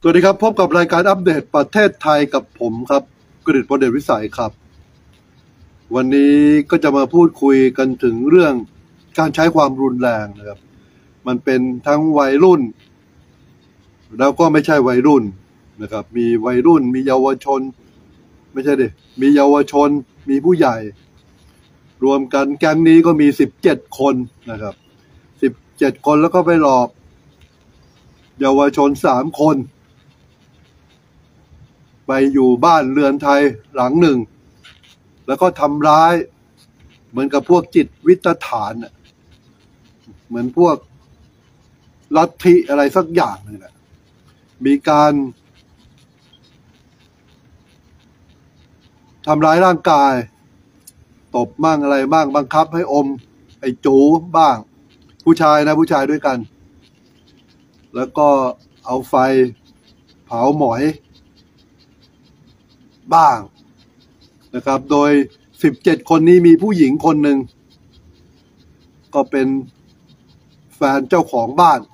วัสดีครับพบกับรายการอัปเดตประเทศไทยกับผมครับกฤษ พลเดชวิสัยครับวันนี้ก็จะมาพูดคุยกันถึงเรื่องการใช้ความรุนแรงนะครับมันเป็นทั้งวัยรุ่นแล้วก็ไม่ใช่วัยรุ่นนะครับมีวัยรุ่นมีเยาวชนไม่ใช่ดิมีเยาวชนมีผู้ใหญ่รวมกันแก๊งนี้ก็มี17 คนนะครับ17 คนแล้วก็ไปหลอกเยาวชน3 คนไปอยู่บ้านเรือนไทยหลังหนึ่งแล้วก็ทำร้ายเหมือนกับพวกจิตวิทยาฐานเหมือนพวกลัทธิอะไรสักอย่างนึงมีการทำร้ายร่างกายตบบ้างอะไรบ้างบังคับให้อมไอ้จูบ้างผู้ชายด้วยกันแล้วก็เอาไฟเผาหมอยบ้างนะครับโดย17 คนนี้มีผู้หญิงคนหนึ่งก็เป็นแฟนเจ้าของบ้าน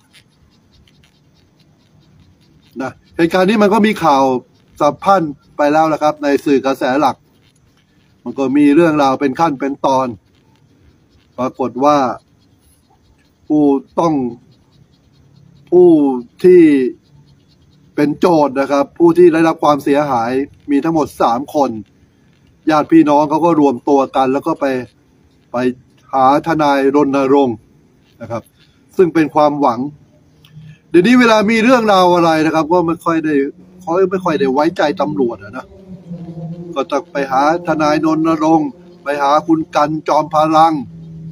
นะเหตุการณ์นี้มันก็มีข่าวสะพั่นไปแล้วนะครับในสื่อกระแสหลักมันก็มีเรื่องราวเป็นขั้นเป็นตอนปรากฏว่าผู้ที่เป็นโจทย์นะครับผู้ที่ได้รับความเสียหายมีทั้งหมด3 คนญาติพี่น้องเขาก็รวมตัวกันแล้วก็ไปหาทนายรณรงค์นะครับซึ่งเป็นความหวังเดี๋ยวนี้เวลามีเรื่องราวอะไรนะครับก็ไม่ค่อยได้ไว้ใจตำรวจนะก็ต้องไปหาทนายรณรงค์ไปหาคุณกันจอมพลัง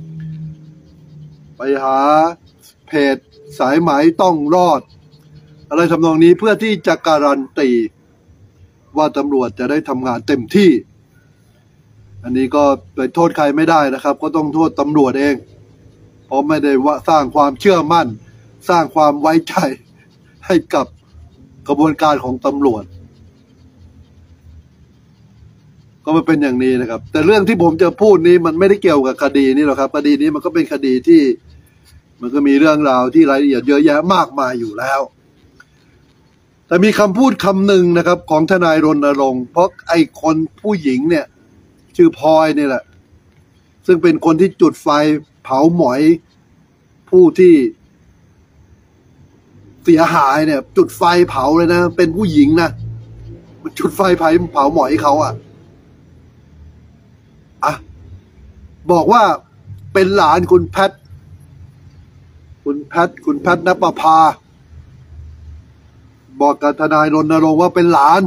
ไปหาเพจสายไหมต้องรอดอะไรทำนองนี้เพื่อที่จะการันตีว่าตำรวจจะได้ทำงานเต็มที่อันนี้ก็ไปโทษใครไม่ได้นะครับก็ต้องโทษตำรวจเองเพราะไม่ได้ว่าสร้างความเชื่อมั่นสร้างความไว้ใจให้กับกระบวนการของตำรวจก็มาเป็นอย่างนี้นะครับแต่เรื่องที่ผมจะพูดนี้มันไม่ได้เกี่ยวกับคดีนี้หรอกครับคดีนี้มันก็เป็นคดีที่มันก็มีเรื่องราวที่รายละเอียดเยอะแยะมากมายอยู่แล้วแต่มีคำพูดคำหนึ่งนะครับของทนายรณรงค์เพราะไอ้คนผู้หญิงเนี่ยชื่อพลอยนี่แหละซึ่งเป็นคนที่จุดไฟเผาหมอยผู้ที่เสียหายเนี่ยจุดไฟเผาเลยนะเป็นผู้หญิงนะมันจุดไฟเผาหมอยเขาบอกว่าเป็นหลานคุณแพทณปภาบอกกับทนายรณรงค์ว่าเป็นหลาน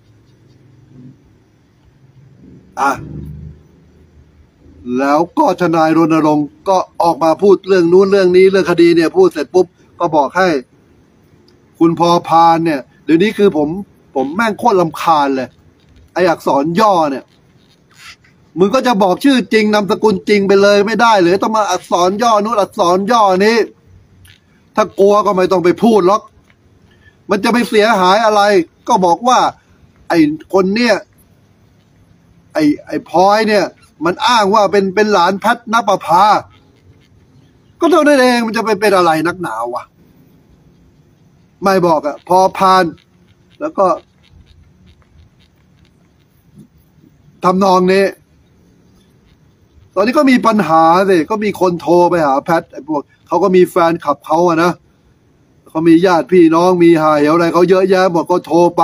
แล้วก็ทนายรณรงค์ก็ออกมาพูดเรื่องนู้นเรื่องนี้เรื่องคดีเนี่ยพูดเสร็จปุ๊บก็บอกให้คุณพอพานเนี่ยเดี๋ยวนี้คือผมแม่งโคตรรำคาญเลยไออักษรย่อเนี่ยมึงก็จะบอกชื่อจริงนามสกุลจริงไปเลยไม่ได้เลยต้องมาอักษรย่อนู้นอักษรย่อนี้ถ้ากลัวก็ไม่ต้องไปพูดหรอกมันจะไปเสียหายอะไรก็บอกว่าไอ้คนเนี่ยไอ้พลอยเนี่ยมันอ้างว่าเป็นหลานแพทณปภาก็เท่านั้นเองมันจะไปเป็นอะไรนักหนาวะไม่บอกพอพานแล้วก็ทำนองนี้ตอนนี้ก็มีปัญหาสิก็มีคนโทรไปหาแพทไอ้พวกเขาก็มีแฟนคลับเขานะเขามีญาติพี่น้องมีหาเหวอะไรเขาเยอะแยะหมดก็โทรไป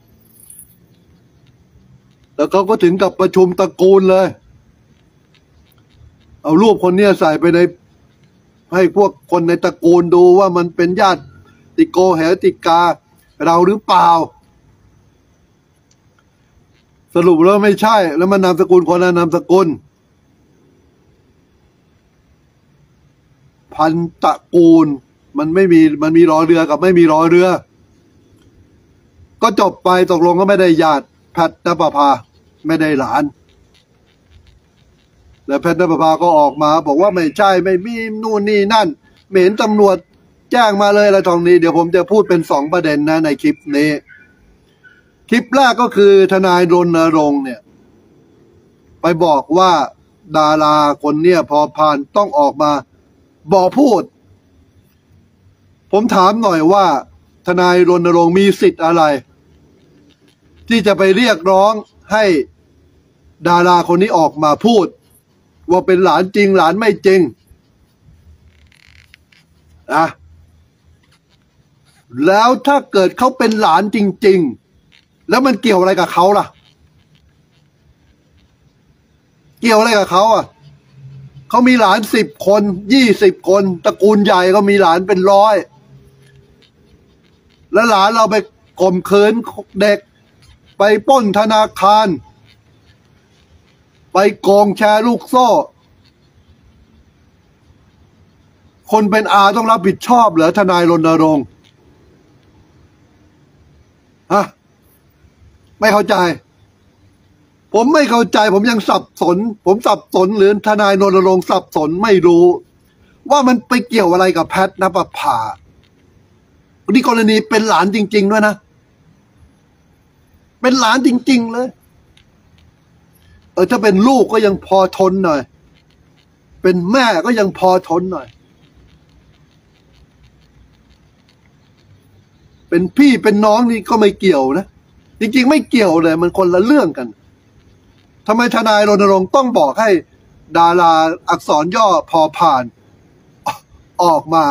แล้วเขาก็ถึงกับประชุมตระกูลเลยเอารูปคนเนี้ยใส่ไปในให้พวกคนในตระกูลดูว่ามันเป็นญาติโกเหติกาเราหรือเปล่าสรุปแล้วไม่ใช่แล้วมันนามสกุลคนละนามสกุลพันตระกูลมันมีรอเรือกับไม่มีรอเรือก็จบไปตกลงก็ไม่ได้ญาติแพทณปภาไม่ได้หลานแล้วแพทณปภาก็ออกมาบอกว่าไม่ใช่ไม่มีนู่นนี่นั่นไม่เห็นตำรวจแจ้งมาเลยอะไรทองนี้เดี๋ยวผมจะพูดเป็น2 ประเด็นนะในคลิปนี้คลิปแรกก็คือทนายรณรงค์เนี่ยไปบอกว่าดาราคนเนี่ยพอพานต้องออกมาบอกพูดผมถามหน่อยว่าทนายรณรงค์มีสิทธิ์อะไรที่จะไปเรียกร้องให้ดาราคนนี้ออกมาพูดว่าเป็นหลานจริงหลานไม่จริงนะแล้วถ้าเกิดเขาเป็นหลานจริงๆแล้วมันเกี่ยวอะไรกับเขาล่ะเกี่ยวอะไรกับเขาอ่ะเขามีหลาน10 คน20 คนตระกูลใหญ่ก็มีหลานเป็น100แล้วหลานเราไปข่มขืนเด็กไปปล้นธนาคารไปโกงแชร์ลูกโซ่คนเป็นอาต้องรับผิดชอบเหรอทนายรณรงค์ฮะไม่เข้าใจผมไม่เข้าใจผมยังสับสนผมสับสนหรือทนายรณรงค์สับสนไม่รู้ว่ามันไปเกี่ยวอะไรกับแพทย์ณปภานี่กรณีเป็นหลานจริงๆด้วยนะเป็นหลานจริงๆเลยถ้าเป็นลูกก็ยังพอทนหน่อยเป็นแม่ก็ยังพอทนหน่อยเป็นพี่เป็นน้องนี่ก็ไม่เกี่ยวนะจริงๆไม่เกี่ยวเลยมันคนละเรื่องกันทำไมทนายรณรงค์ต้องบอกให้ดาราอักษรย่อพอผ่านออกมา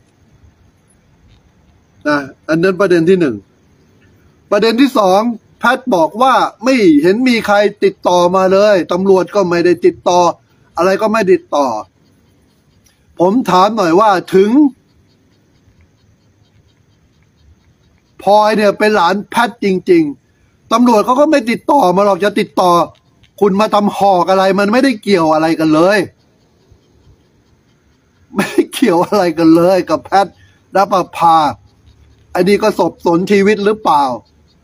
นะอันนั้นประเด็นที่1ประเด็นที่2แพทย์บอกว่าไม่เห็นมีใครติดต่อมาเลยตำรวจก็ไม่ได้ติดต่ออะไรก็ไม่ติดต่อผมถามหน่อยว่าถึงพลอยเนี่ยเป็นหลานแพทย์จริงๆตำรวจเขาก็ไม่ติดต่อมาหรอกจะติดต่อคุณมาทำหอกอะไรมันไม่ได้เกี่ยวอะไรกันเลยไม่ได้เกี่ยวอะไรกันเลยกับแพทย์ณปภาอันนี้ก็สับสนชีวิตหรือเปล่า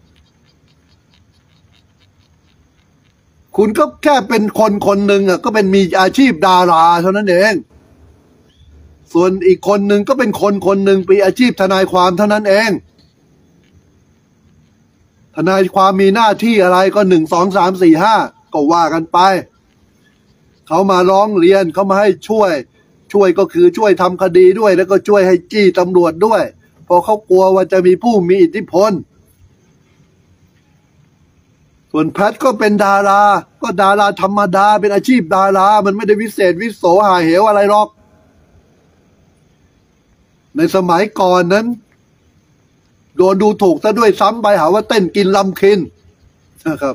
คุณก็แค่เป็นคนหนึ่งก็เป็นมีอาชีพดาราเท่านั้นเองส่วนอีกคนหนึ่งก็เป็นคนหนึ่งมีอาชีพทนายความเท่านั้นเองทนายความมีหน้าที่อะไรก็1 2 3 4 5ก็ว่ากันไปเขามาร้องเรียนเขามาให้ช่วยก็คือช่วยทำคดีด้วยแล้วก็ช่วยให้จี้ตำรวจด้วยเพราะเขากลัวว่าจะมีผู้มีอิทธิพลส่วนแพทย์ก็เป็นดาราก็ดาราธรรมดาเป็นอาชีพดารามันไม่ได้วิเศษวิโสหาเหวอะไรหรอกในสมัยก่อนนั้นโดนดูถูกซะด้วยซ้ำไปหาว่าเต้นกินลำคินนะครับ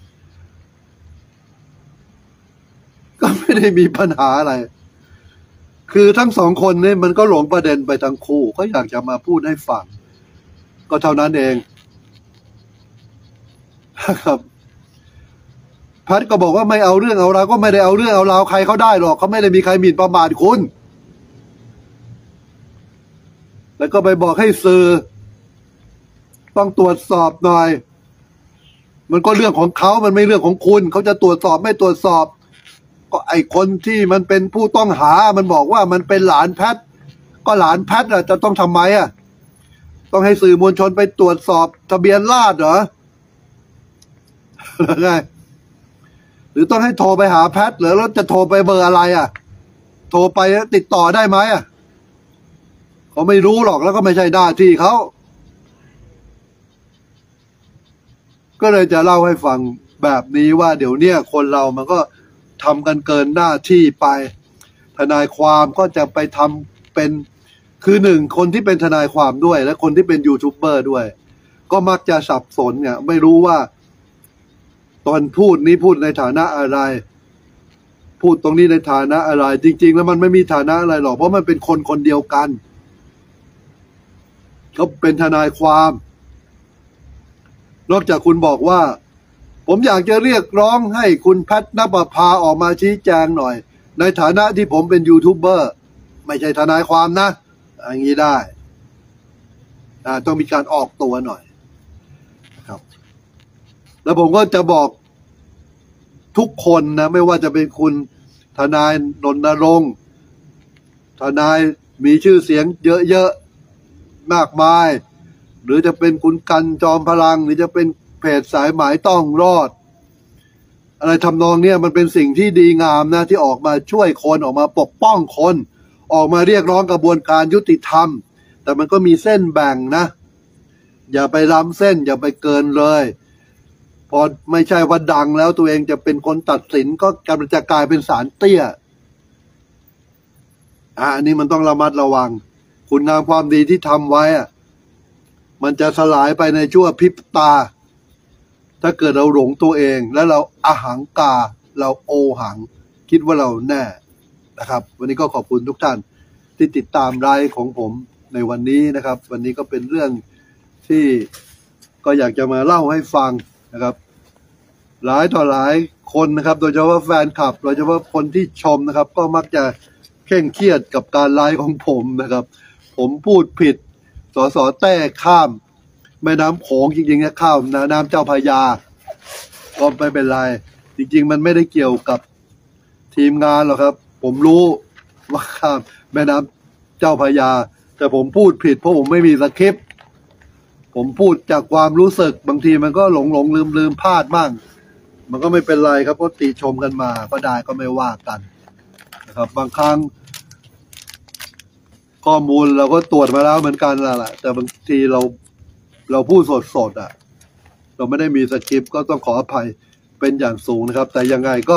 ก็ไม่ได้มีปัญหาอะไรคือทั้ง2 คนนี่มันก็หลงประเด็นไปทั้งคู่ก็อยากจะมาพูดให้ฟังก็เท่านั้นเองนะครับพัดก็บอกว่าไม่เอาเรื่องเอาราวก็ไม่ได้เอาเรื่องเอาราวใครเขาได้หรอกเขาไม่ได้มีใครหมิ่นประมาทคุณแล้วก็ไปบอกให้สื่อต้องตรวจสอบหน่อยมันก็เรื่องของเขามันไม่เรื่องของคุณเขาจะตรวจสอบไม่ตรวจสอบก็ไอคนที่มันเป็นผู้ต้องหามันบอกว่ามันเป็นหลานแพทย์ก็หลานแพทย์จะต้องทำไมต้องให้สื่อมวลชนไปตรวจสอบทะเบียนราษฎร์เหรอหรือไงหรือต้องให้โทรไปหาแพทย์หรือแล้วจะโทรไปเบอร์อะไรโทรไปติดต่อได้ไหมเขาไม่รู้หรอกแล้วก็ไม่ใช่หน้าที่เขาก็เลยจะเล่าให้ฟังแบบนี้ว่าเดี๋ยวนี้คนเรามันก็ทำกันเกินหน้าที่ไปทนายความก็จะไปทำเป็นคือ1คนที่เป็นทนายความด้วยและคนที่เป็นยูทูบเบอร์ด้วยก็มักจะสับสนเนี่ยไม่รู้ว่าตอนพูดนี้พูดในฐานะอะไรพูดตรงนี้ในฐานะอะไรจริงๆแล้วมันไม่มีฐานะอะไรหรอกเพราะมันเป็นคนเดียวกันเขาเป็นทนายความนอกจากคุณบอกว่าผมอยากจะเรียกร้องให้คุณแพทย์ณปภาออกมาชี้แจงหน่อยในฐานะที่ผมเป็นยูทูบเบอร์ไม่ใช่ทนายความนะอย่างนี้ได้ต้องมีการออกตัวหน่อยครับแล้วผมก็จะบอกทุกคนนะไม่ว่าจะเป็นคุณทนายรณรงค์ทนายมีชื่อเสียงเยอะๆมากมายหรือจะเป็นคุณกันจอมพลังหรือจะเป็นเพจสายหมายต้องรอดอะไรทำนองเนี้ยมันเป็นสิ่งที่ดีงามนะที่ออกมาช่วยคนออกมาปกป้องคนออกมาเรียกร้องกระบวนการยุติธรรมแต่มันก็มีเส้นแบ่งนะอย่าไปล้ำเส้นอย่าไปเกินเลยพอไม่ใช่ว่าดังแล้วตัวเองจะเป็นคนตัดสินก็กำลังจะกลายเป็นศาลเตี้ยอันนี้มันต้องระมัดระวังคุณงามความดีที่ทำไว้มันจะสลายไปในชั่วพริบตาถ้าเกิดเราหลงตัวเองแล้วเราอหังกาเราโอหังคิดว่าเราแน่นะครับวันนี้ก็ขอบคุณทุกท่านที่ติดตามไลฟ์ของผมในวันนี้นะครับวันนี้ก็เป็นเรื่องที่ก็อยากจะมาเล่าให้ฟังนะครับหลายต่อหลายคนนะครับโดยเฉพาะแฟนคลับโดยเฉพาะคนที่ชมนะครับก็มักจะเคร่งเครียดกับการไลฟ์ของผมนะครับผมพูดผิดสสแต้ข้ามแม่น้ำโขงจริงๆนะข้ามน้ำเจ้าพระยาก็ไม่เป็นไรจริงๆมันไม่ได้เกี่ยวกับทีมงานหรอกครับผมรู้ว่าข้ามแม่น้ำเจ้าพระยาแต่ผมพูดผิดเพราะผมไม่มีสคริปต์ผมพูดจากความรู้สึกบางทีมันก็หลงลืมพลาดบ้างมันก็ไม่เป็นไรครับก็ติชมกันมาก็ได้ก็ไม่ว่ากันนะครับบางครั้งข้อมูลเราก็ตรวจมาแล้วเหมือนกันแหละแต่บางทีเราพูดสดเราไม่ได้มีสคริปต์ก็ต้องขออภัยเป็นอย่างสูงนะครับแต่ยังไงก็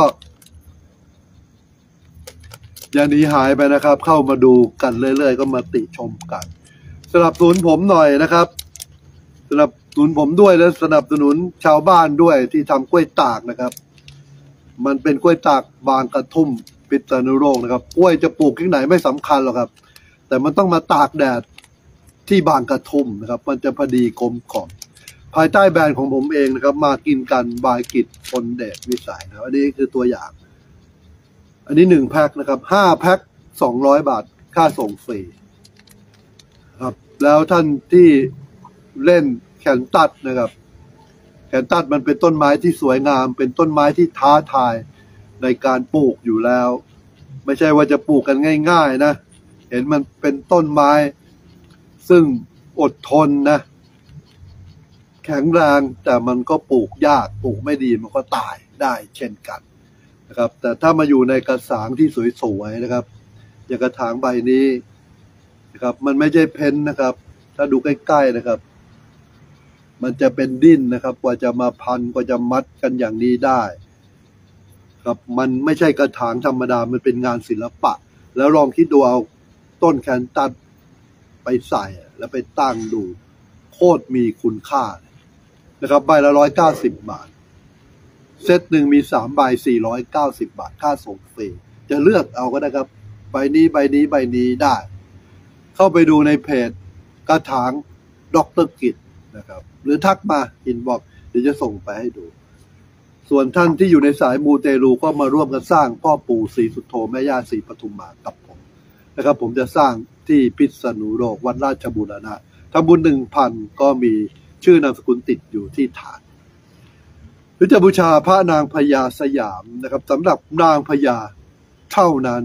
อย่าหนีหายไปนะครับเข้ามาดูกันเรื่อยๆก็มาติชมกันสนับสนุนผมหน่อยนะครับสนับสนุนผมด้วยและสนับสนุนชาวบ้านด้วยที่ทำกล้วยตากนะครับมันเป็นกล้วยตากบางกระทุ่มพิษณุโลกนะครับกล้วยจะปลูกที่ไหนไม่สำคัญหรอกครับแต่มันต้องมาตากแดดที่บางกระทุ่มนะครับมันจะพอดีกลมกล่อมภายใต้แบรนด์ของผมเองนะครับมากินกันบายกิจพลเดชวิสัยนะอันนี้คือตัวอย่างอันนี้1แพ็คนะครับ5แพ็ค200 บาทค่าส่งฟรีครับแล้วท่านที่เล่นแขนตัดนะครับแขนตัดมันเป็นต้นไม้ที่สวยงามเป็นต้นไม้ที่ท้าทายในการปลูกอยู่แล้วไม่ใช่ว่าจะปลูกกันง่ายๆนะเห็นมันเป็นต้นไม้ซึ่งอดทนนะแข็งแรงแต่มันก็ปลูกยากปลูกไม่ดีมันก็ตายได้เช่นกันนะครับแต่ถ้ามาอยู่ในกระถางที่สวยๆนะครับอย่างกระถางใบนี้นะครับมันไม่ใช่เพ้นนะครับถ้าดูใกล้ๆนะครับมันจะเป็นดิ้นนะครับกว่าจะมาพันกว่าจะมัดกันอย่างนี้ได้ครับมันไม่ใช่กระถางธรรมดามันเป็นงานศิลปะแล้วลองคิดดูเอาต้นแคนตัสไปใส่แล้วไปตั้งดูโคตรมีคุณค่านะครับใบละ190 บาทเซตหนึ่งมี3 ใบ490 บาทค่าส่งฟรีจะเลือกเอาก็ได้ครับใบนี้ได้เข้าไปดูในเพจกระถางดร.กิจนะครับหรือทักมาอินบ็อกซ์เดี๋ยวจะส่งไปให้ดูส่วนท่านที่อยู่ในสายมูเตลูก็มาร่วมกันสร้างพ่อปู่ศรีสุโธแม่ย่าศรีปทุมมากับผมนะครับผมจะสร้างที่พิษณุโลกวัดราชบูรณะทำบุญ 1,000 ก็มีชื่อนามสกุลติดอยู่ที่ฐานหรือจะบูชาพระนางพญาสยามนะครับสำหรับนางพญาเท่านั้น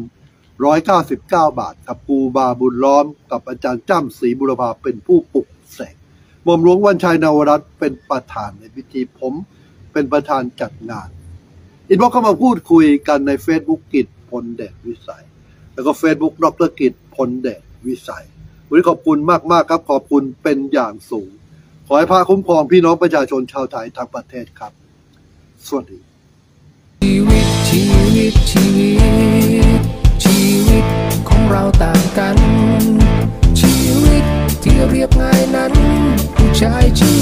199 บาทครับครูบาบุญล้อมกับอาจารย์จ้ำศรีบุรพาเป็นผู้ปลุกเสกหม่อมหลวงวันชัยนวรัตน์เป็นประธานในพิธีผมเป็นประธานจัดงานอินบ็อกซ์เข้ามาพูดคุยกันใน Facebook กิจพลเดชวิสัยแล้วก็ Facebook ดร.กิจพลเดชวิสัยวันนี้ขอบคุณมากๆครับขอบคุณเป็นอย่างสูงขอให้พระคุ้มครองพี่น้องประชาชนชาวไทยทั้งประเทศครับสวัสดีชีวิตของเราต่างกันชีวิตที่เรียบง่ายนั้นผู้ชายชื่อ